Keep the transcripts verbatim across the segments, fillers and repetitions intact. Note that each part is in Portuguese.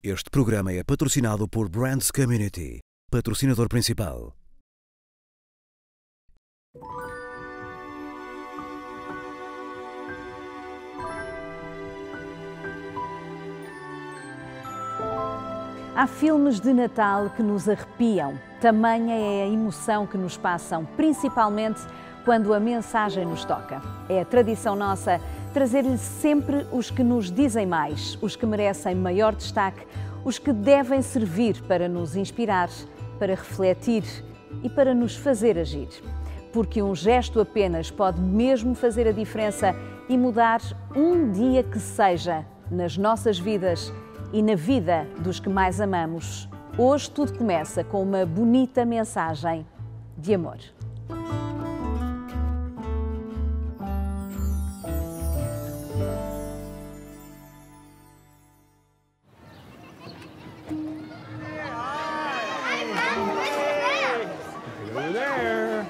Este programa é patrocinado por Brands Community, patrocinador principal. Há filmes de Natal que nos arrepiam. Tamanha é a emoção que nos passam, principalmente quando a mensagem nos toca. É a tradição nossa trazer-lhe sempre os que nos dizem mais, os que merecem maior destaque, os que devem servir para nos inspirar, para refletir e para nos fazer agir. Porque um gesto apenas pode mesmo fazer a diferença e mudar um dia que seja nas nossas vidas e na vida dos que mais amamos. Hoje tudo começa com uma bonita mensagem de amor. Hello there.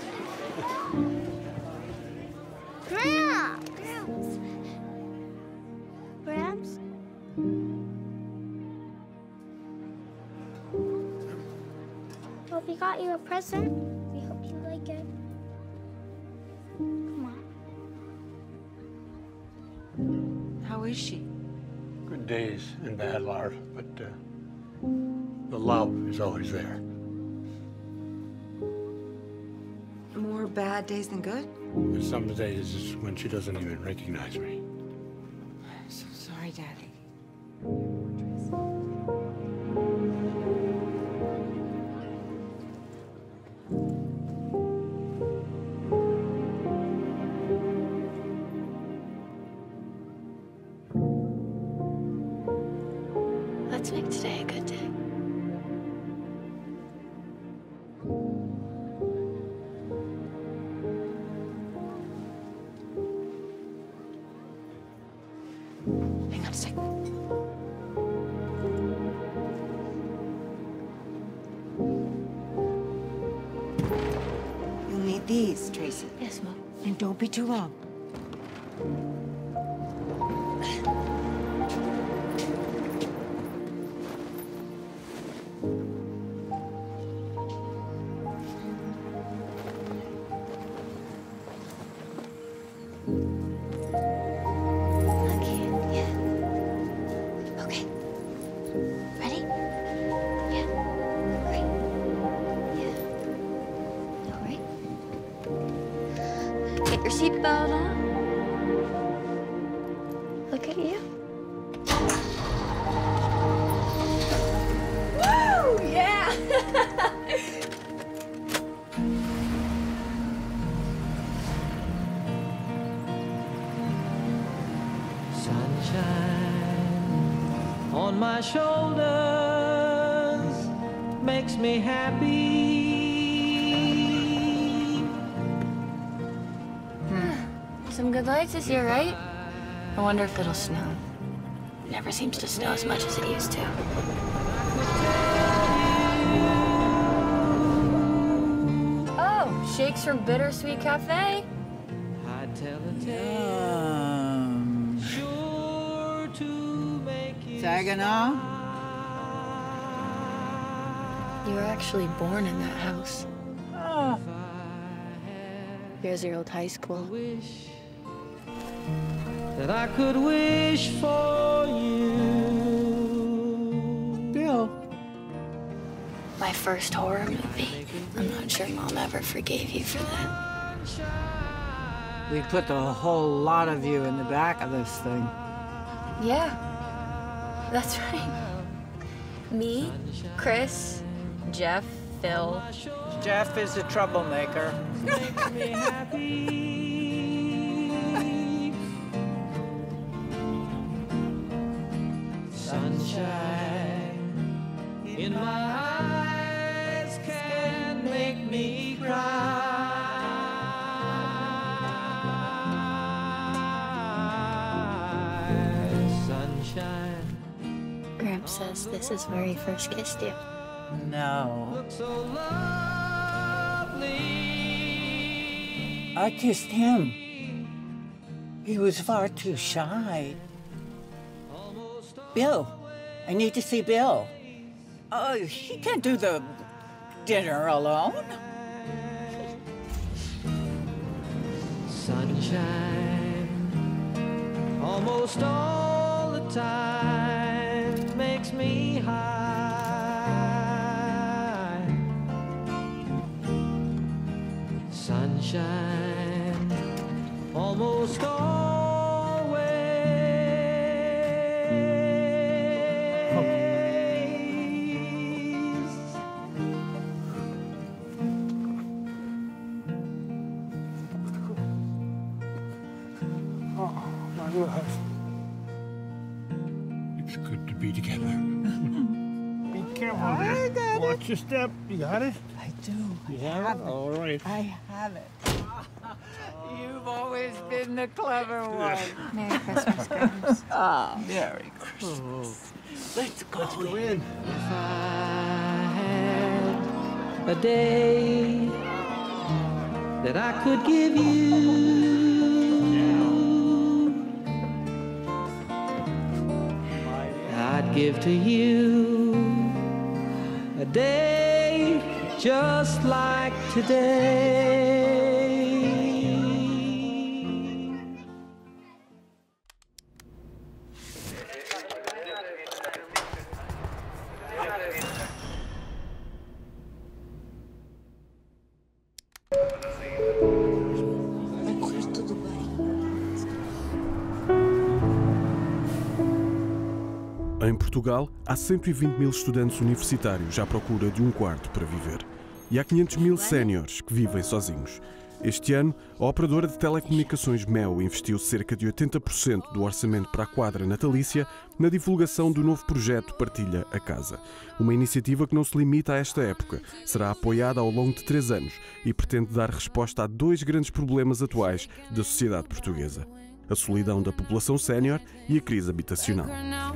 Gramps! Gramps? Well, we got you a present. We hope you like it. Come on. How is she? Good days and bad, Laura, but uh, the love is always there. More bad days than good? There's some days is when she doesn't even recognize me. I'm so sorry, Daddy. Let's make today a good day. Hang on a sec. You'll need these, Tracy. Yes, Mom. And don't be too long. Okay, yeah. Okay. Ready? Yeah. Great. Yeah. All right. Get your seatbelt on. Look at you. Woo! Yeah! Sunshine on my shoulders makes me happy. Some good lights this year, right? I wonder if it'll snow. It never seems to snow as much as it used to. Oh, shakes from Bittersweet Cafe. I tell a tale sure to make you Saginaw? You were actually born in that house. Oh. Here's your old high school. wish that I could wish for you. Bill. My first horror movie. I'm not sure Mom ever forgave you for that. We put a whole lot of you in the back of this thing. Yeah, that's right. Me, Chris, Jeff, Phil. Jeff is a troublemaker. Makes me happy. Sunshine in my eyes can make me cry. Sunshine. Gramps says this is where he first kissed you. No. Look so lovely. I kissed him. He was far too shy. Bill, I need to see Bill. Oh, he can't do the dinner alone. Sunshine almost all the time makes me high. Sunshine almost always. Oh, my love. It's good to be together. Be careful there. Watch your step. You got it? I do. You have it? All right. I have it. You've always been the clever one. Merry Christmas, guys. Ah, Merry Christmas. Let's go. Let's go in. If I had a day that I could give you, I'd give to you a day just like today. Em Portugal, há cento e vinte mil estudantes universitários à procura de um quarto para viver. E há quinhentos mil séniores que vivem sozinhos. Este ano, a operadora de telecomunicações Mel investiu cerca de oitenta por cento do orçamento para a quadra natalícia na divulgação do novo projeto Partilha a Casa. Uma iniciativa que não se limita a esta época. Será apoiada ao longo de três anos e pretende dar resposta a dois grandes problemas atuais da sociedade portuguesa: a solidão da população sénior e a crise habitacional.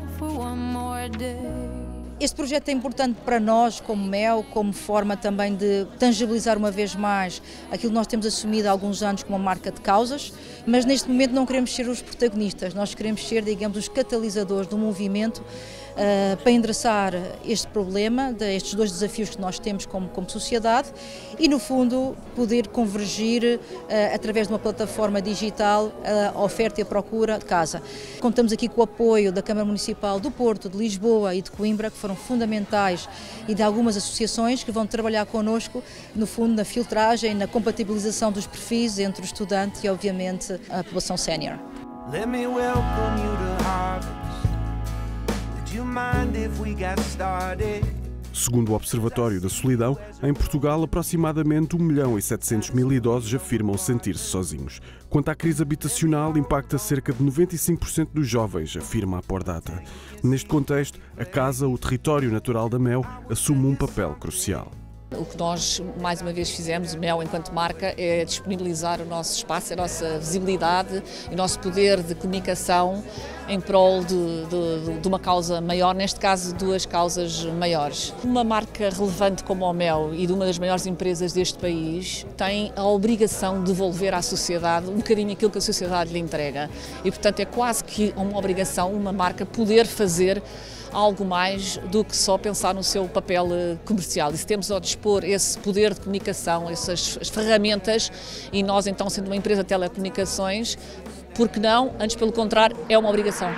Este projeto é importante para nós, como Mel, como forma também de tangibilizar uma vez mais aquilo que nós temos assumido há alguns anos como uma marca de causas, mas neste momento não queremos ser os protagonistas, nós queremos ser, digamos, os catalisadores do movimento uh, para endereçar este problema, de, estes dois desafios que nós temos como, como sociedade e, no fundo, poder convergir uh, através de uma plataforma digital a oferta e a procura de casa. Contamos aqui com o apoio da Câmara Municipal do Porto, de Lisboa e de Coimbra, que foram fundamentais, e de algumas associações que vão trabalhar connosco, no fundo, na filtragem, na compatibilização dos perfis entre o estudante e, obviamente, a população sénior. Let me welcome you to Harvest. Would you mind if we got started? Segundo o Observatório da Solidão, em Portugal aproximadamente um milhão e setecentos mil idosos afirmam sentir-se sozinhos. Quanto à crise habitacional, impacta cerca de noventa e cinco por cento dos jovens, afirma a Pordata. Neste contexto, a casa, o território natural da Mel, assume um papel crucial. O que nós, mais uma vez, fizemos, Mel, enquanto marca, é disponibilizar o nosso espaço, a nossa visibilidade e o nosso poder de comunicação em prol de, de, de uma causa maior, neste caso, duas causas maiores. Uma marca relevante como a Mel e de uma das maiores empresas deste país tem a obrigação de devolver à sociedade um bocadinho aquilo que a sociedade lhe entrega. E, portanto, é quase que uma obrigação, uma marca, poder fazer algo mais do que só pensar no seu papel comercial. E se temos ao dispor esse poder de comunicação, essas ferramentas, e nós então, sendo uma empresa de telecomunicações, por que não? Antes, pelo contrário, é uma obrigação.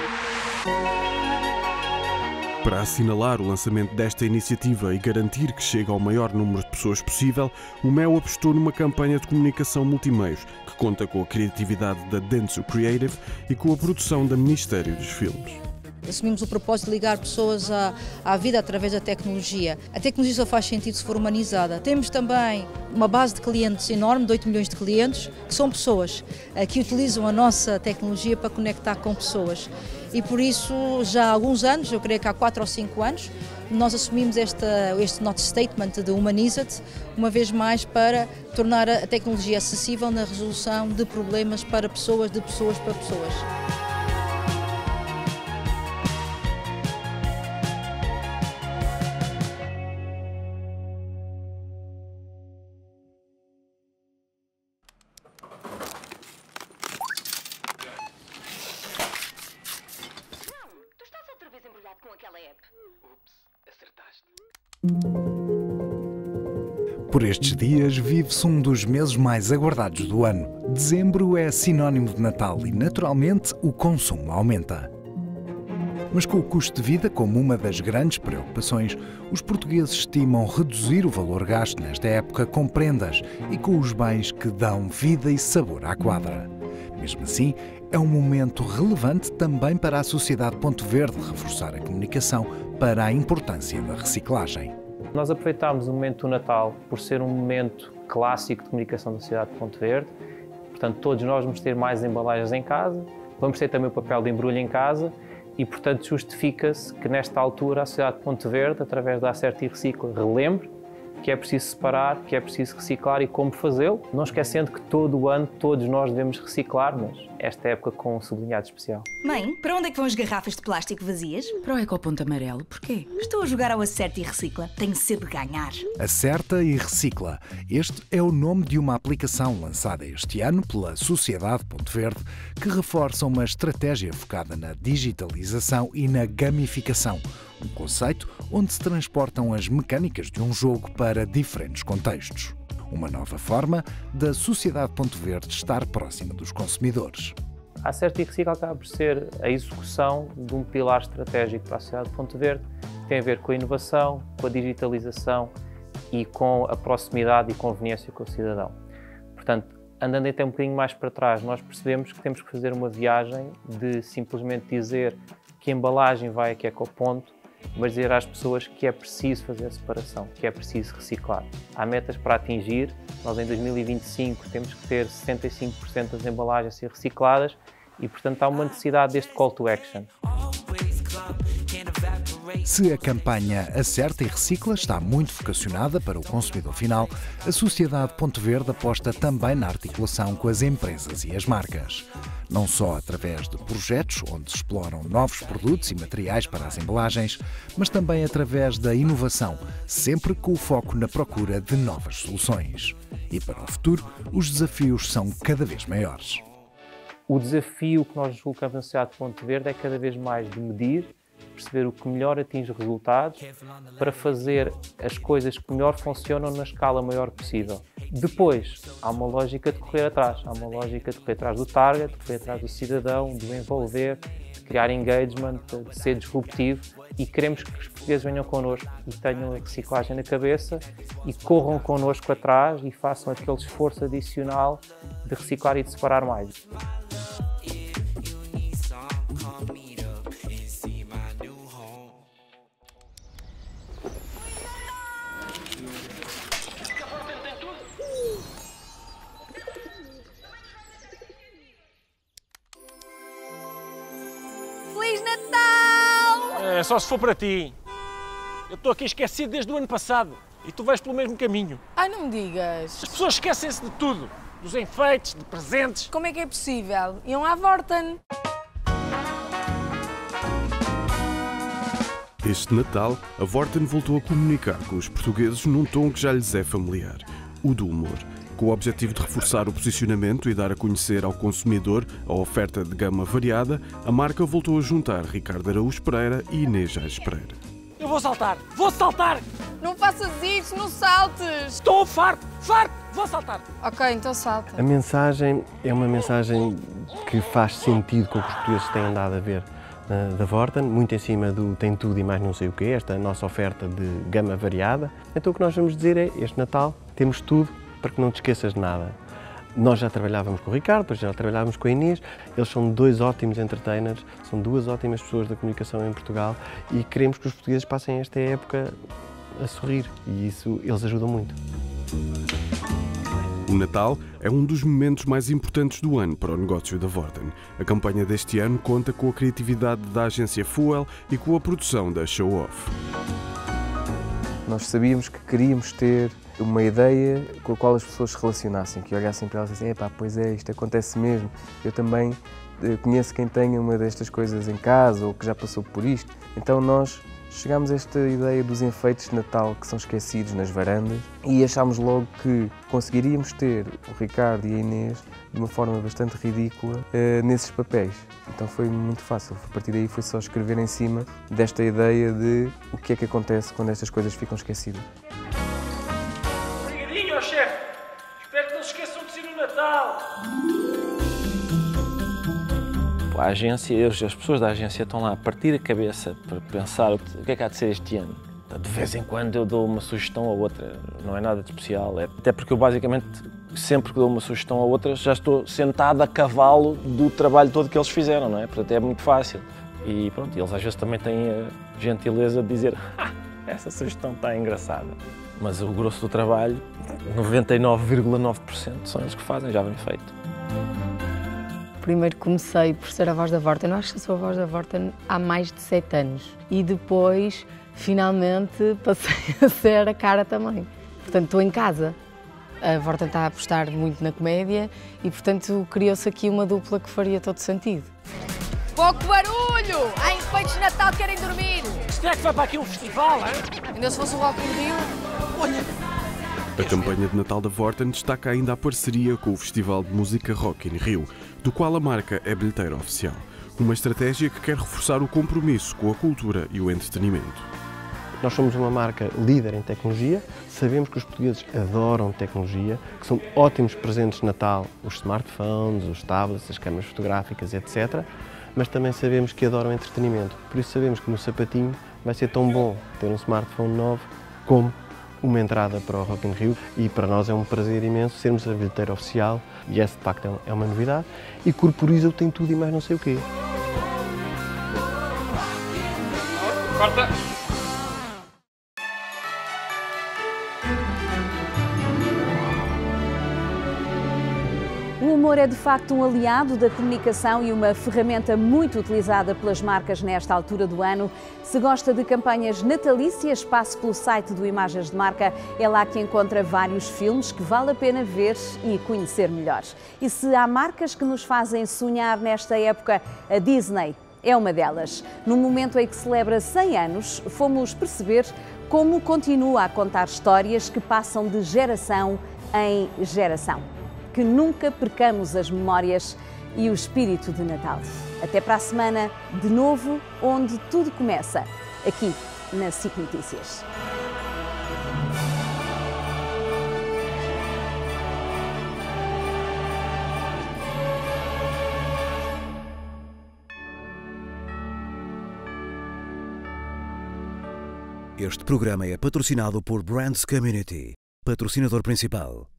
Para assinalar o lançamento desta iniciativa e garantir que chega ao maior número de pessoas possível, o Mel apostou numa campanha de comunicação multimeios que conta com a criatividade da Dentsu Creative e com a produção da Ministério dos Filmes. Assumimos o propósito de ligar pessoas à, à vida através da tecnologia. A tecnologia só faz sentido se for humanizada. Temos também uma base de clientes enorme, de oito milhões de clientes, que são pessoas que utilizam a nossa tecnologia para conectar com pessoas. E por isso, já há alguns anos, eu creio que há quatro ou cinco anos, nós assumimos esta, este nosso statement de Humaniza-te, uma vez mais para tornar a tecnologia acessível na resolução de problemas para pessoas, de pessoas para pessoas. Com aquela Por estes dias vive-se um dos meses mais aguardados do ano. Dezembro é sinónimo de Natal e, naturalmente, o consumo aumenta. Mas com o custo de vida como uma das grandes preocupações, os portugueses estimam reduzir o valor gasto nesta época com prendas e com os bens que dão vida e sabor à quadra. Mesmo assim, é um momento relevante também para a Sociedade Ponto Verde reforçar a comunicação para a importância da reciclagem. Nós aproveitámos o momento do Natal por ser um momento clássico de comunicação da Sociedade Ponto Verde. Portanto, todos nós vamos ter mais embalagens em casa, vamos ter também o papel de embrulho em casa e, portanto, justifica-se que nesta altura a Sociedade Ponto Verde, através da Acerta e Recicla, relembre que é preciso separar, que é preciso reciclar e como fazê-lo, não esquecendo que todo o ano todos nós devemos reciclar, mas esta época com um sublinhado especial. Mãe, para onde é que vão as garrafas de plástico vazias? Para o Ecoponto Amarelo. Porquê? Estou a jogar ao Acerta e Recicla. Tenho sede de ganhar. Acerta e Recicla. Este é o nome de uma aplicação lançada este ano pela Sociedade Ponto Verde que reforça uma estratégia focada na digitalização e na gamificação. Um conceito onde se transportam as mecânicas de um jogo para diferentes contextos. Uma nova forma da Sociedade Ponto Verde estar próxima dos consumidores. A Acerta e Recicla acaba por ser a execução de um pilar estratégico para a Sociedade Ponto Verde, que tem a ver com a inovação, com a digitalização e com a proximidade e conveniência com o cidadão. Portanto, andando até um bocadinho mais para trás, nós percebemos que temos que fazer uma viagem de simplesmente dizer que a embalagem vai aqui a Ecoponto, mas dizer às pessoas que é preciso fazer a separação, que é preciso reciclar. Há metas para atingir, nós em dois mil e vinte e cinco temos que ter setenta e cinco por cento das embalagens a ser recicladas e, portanto, há uma necessidade deste call to action. Se a campanha Acerta e Recicla está muito vocacionada para o consumidor final, a Sociedade Ponto Verde aposta também na articulação com as empresas e as marcas. Não só através de projetos onde se exploram novos produtos e materiais para as embalagens, mas também através da inovação, sempre com o foco na procura de novas soluções. E para o futuro, os desafios são cada vez maiores. O desafio que nós colocamos na Sociedade Ponto Verde é cada vez mais de medir, perceber o que melhor atinge resultados para fazer as coisas que melhor funcionam na escala maior possível. Depois, há uma lógica de correr atrás, há uma lógica de correr atrás do target, de correr atrás do cidadão, de o envolver, de criar engagement, de ser disruptivo e queremos que os portugueses venham connosco e tenham a reciclagem na cabeça e corram connosco atrás e façam aquele esforço adicional de reciclar e de separar mais. Feliz Natal! É só se for para ti. Eu estou aqui esquecido desde o ano passado e tu vais pelo mesmo caminho. Ai, não me digas. As pessoas esquecem-se de tudo. Dos enfeites, de presentes. Como é que é possível? Iam à Vorten. Este Natal, a Vorten voltou a comunicar com os portugueses num tom que já lhes é familiar, o do humor. Com o objetivo de reforçar o posicionamento e dar a conhecer ao consumidor a oferta de gama variada, a marca voltou a juntar Ricardo Araújo Pereira e Inês Jais Pereira. Eu vou saltar! Vou saltar! Não faças isso, não saltes! Estou farto! Farto! Vou saltar! Ok, então salta. A mensagem é uma mensagem que faz sentido com o que os portugueses têm andado a ver uh, da Vorten, muito em cima do tem tudo e mais não sei o quê, esta nossa oferta de gama variada. Então o que nós vamos dizer é, este Natal temos tudo para que não te esqueças de nada. Nós já trabalhávamos com o Ricardo, depois já trabalhávamos com a Inês, eles são dois ótimos entertainers, são duas ótimas pessoas da comunicação em Portugal e queremos que os portugueses passem esta época a sorrir e isso eles ajudam muito. O Natal é um dos momentos mais importantes do ano para o negócio da Vorten. A campanha deste ano conta com a criatividade da agência Fuel e com a produção da Show Off. Nós sabíamos que queríamos ter uma ideia com a qual as pessoas se relacionassem, que olhassem para elas e dissessem, epá, pois é, isto acontece mesmo, eu também conheço quem tenha uma destas coisas em casa ou que já passou por isto. Então nós chegámos a esta ideia dos enfeites de Natal que são esquecidos nas varandas e achámos logo que conseguiríamos ter o Ricardo e a Inês de uma forma bastante ridícula uh, nesses papéis. Então foi muito fácil, a partir daí foi só escrever em cima desta ideia de o que é que acontece quando estas coisas ficam esquecidas. Obrigadinho, chefe! Espero que não se esqueçam de si no Natal! A agência, as pessoas da agência estão lá a partir a cabeça para pensar o que é que há de ser este ano. De vez em quando eu dou uma sugestão a outra, não é nada de especial. É, até porque eu basicamente, sempre que dou uma sugestão a outra, já estou sentado a cavalo do trabalho todo que eles fizeram, não é? Portanto, é muito fácil. E pronto, eles às vezes também têm a gentileza de dizer ah, essa sugestão está engraçada. Mas o grosso do trabalho, noventa e nove vírgula nove por cento são eles que fazem, já bem feito. Primeiro comecei por ser a voz da Vorten, eu acho que sou a voz da Vorten há mais de sete anos. E depois, finalmente, passei a ser a cara também. Portanto, estou em casa. A Vorten está a apostar muito na comédia e, portanto, criou-se aqui uma dupla que faria todo sentido. Pouco barulho! Há enfeites de Natal que querem dormir! Isto é que vai para aqui um festival, hein? Ainda se fosse o Rock in Rio, olha... A campanha de Natal da Vorten destaca ainda a parceria com o Festival de Música Rock in Rio, do qual a marca é bilheteira oficial. Uma estratégia que quer reforçar o compromisso com a cultura e o entretenimento. Nós somos uma marca líder em tecnologia, sabemos que os portugueses adoram tecnologia, que são ótimos presentes de Natal, os smartphones, os tablets, as câmaras fotográficas, etcétera. Mas também sabemos que adoram entretenimento, por isso sabemos que no sapatinho vai ser tão bom ter um smartphone novo como uma entrada para o Rock in Rio, e para nós é um prazer imenso sermos a bilheteira oficial, e essa de facto é uma novidade, e corporiza o tem tudo e mais não sei o quê. Corta! O humor é de facto um aliado da comunicação e uma ferramenta muito utilizada pelas marcas nesta altura do ano. Se gosta de campanhas natalícias, passe pelo site do Imagens de Marca. É lá que encontra vários filmes que vale a pena ver e conhecer melhor. E se há marcas que nos fazem sonhar nesta época, a Disney é uma delas. No momento em que celebra cem anos, fomos perceber como continua a contar histórias que passam de geração em geração. Que nunca percamos as memórias e o espírito de Natal. Até para a semana, de novo, onde tudo começa, aqui na S I C Notícias. Este programa é patrocinado por Brands Community, patrocinador principal.